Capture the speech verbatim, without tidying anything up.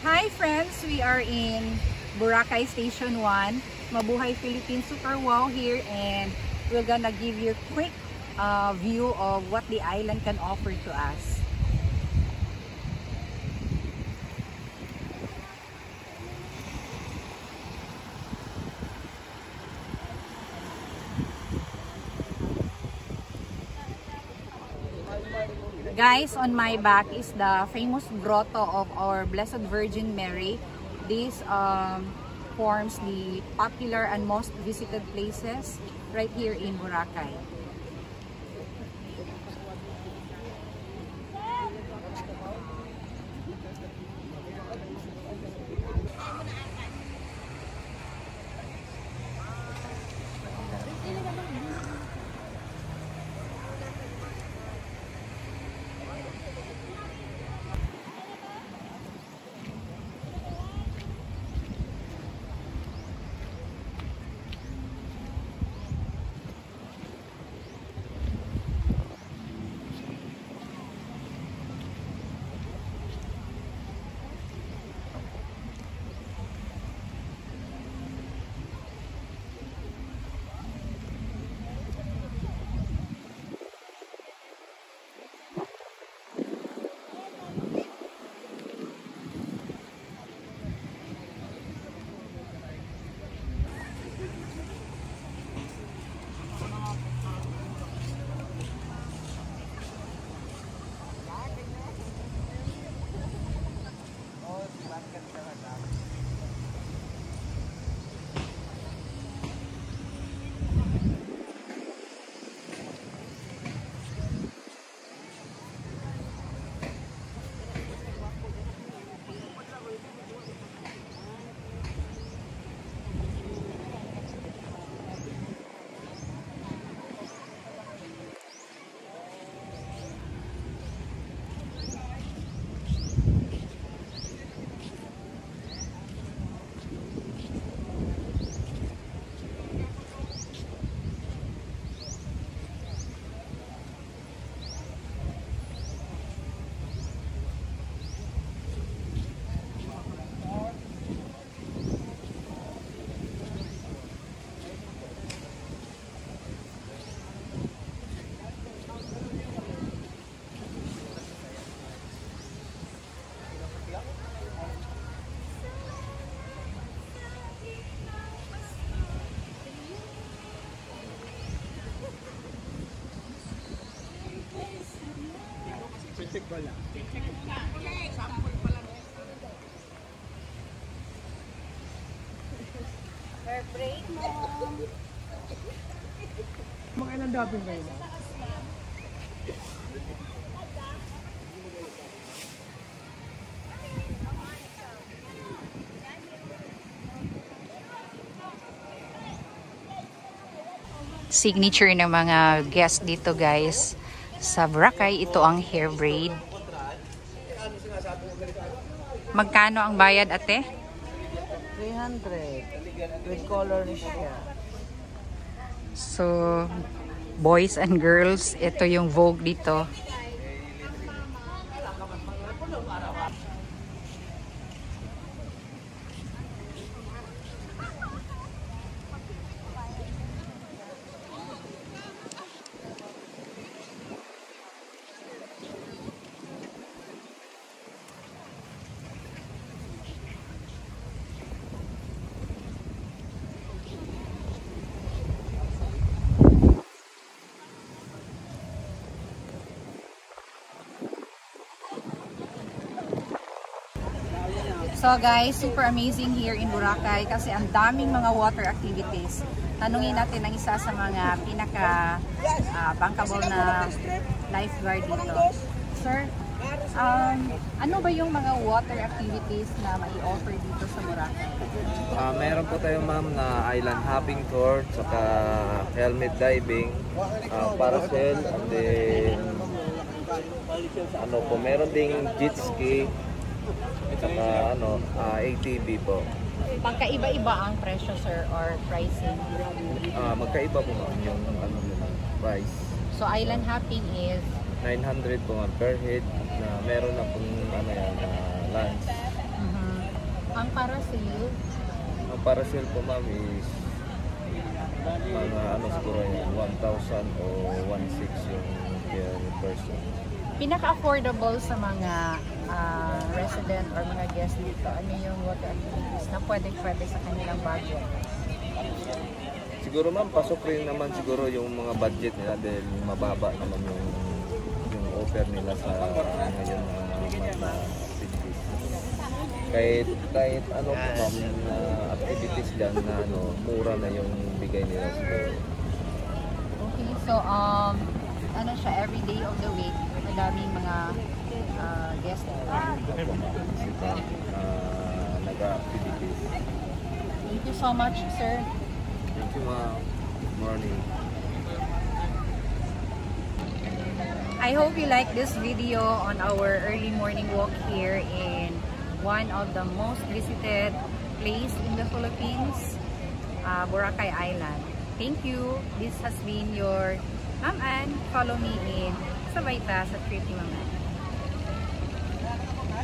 Hi friends, we are in Boracay Station one, Mabuhay Philippines Super Wow here, and we're gonna give you a quick uh, view of what the island can offer to us. Guys, on my back is the famous grotto of our Blessed Virgin Mary. This um, forms the popular and most visited places right here in Boracay. Check ko lang. Fair break mo. Makailan dapat kayo? Signature ng mga guests dito guys sa Boracay, ito ang hair braid. Magkano ang bayad, ate? three hundred with color siya. So boys and girls, ito yung Vogue dito. So guys, super amazing here in Boracay kasi ang daming mga water activities. Tanungin natin ang isa sa mga pinaka uh, bankable na lifeguard dito. Sir, um, ano ba yung mga water activities na mai-offer dito sa Boracay? Uh, meron po tayong ma'am na island hopping tour, saka helmet diving, uh, parasail, and then ano po, meron ding jet ski, saka ano, uh, A T V po. Pagkaiba-iba ang presyo sir or pricing? Uh, magkaiba po ma'am yung ano nila, price. So island hopping is? nine hundred po ma'am per head, na meron na pong ano yan, uh, lunch. Mm-hmm. parasail? Ang parasail po ma'am is mga ano siguro yan, one thousand o one thousand six hundred yung per person. Pinaka-affordable sa mga ah, resident or mga guests dito, ano yung water activities na pwede-pwede sa kanilang budget? Siguro ma'am, pasok rin naman siguro yung mga budget nila dahil mababa naman yung yung offer nila sa ngayon na mga activities. Kahit, kahit ano po ma'am na activities dyan na ano, mura na yung bigay nila siguro. Okay, so um, ano siya, every day of the week, madaming mga uh, guests. Sita, uh, nag-activities. Thank you so much, sir. Thank you ma'am. Good morning. I hope you like this video on our early morning walk here in one of the most visited place in the Philippines, uh, Boracay Island. Thank you. This has been your Ma'am Ann. Follow me in Sabayta sa Trip ni Ma'am Ann.